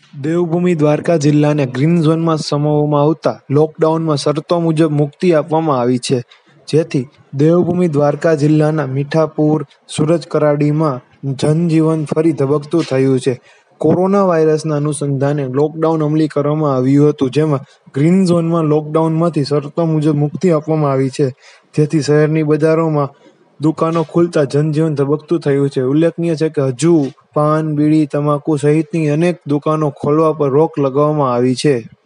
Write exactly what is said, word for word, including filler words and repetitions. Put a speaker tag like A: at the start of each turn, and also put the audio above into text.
A: દેવભૂમિ દ્વારકા જિલ્લાને ગ્રીન ઝોનમાં સમાવવામાં આવતા લોકડાઉનમાં શરતો મુજબ મુક્તિ આપવામાં આવી છે, જેથી દેવભૂમિ દ્વારકા જિલ્લાના મીઠાપુર, સુરજ કરાડીમાં જનજીવન ફરી ધબકતું થયું છે. કોરોના વાયરસના અનુસંધાને લોકડાઉન અમલી કરવામાં આવ્યું હતું, જેમાં ગ્રીન ઝોનમાં લોકડાઉનમાંથી શરતો મુજબ મુક્તિ આપવામાં આવી છે, જેથી શહેરની બજારોમાં દુકાનો ખુલતા જનજીવન ધબકતું થયું છે. ઉલ્લેખનીય છે કે હજુ પાન, બીડી, તમાકુ સહિતની અનેક દુકાનો ખોલવા પર રોક લગાવવામાં આવી છે.